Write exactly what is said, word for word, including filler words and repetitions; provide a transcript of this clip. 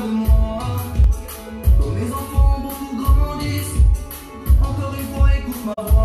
de moi. Quand mes enfants beaucoup grandissent, encore une fois écoute ma voix.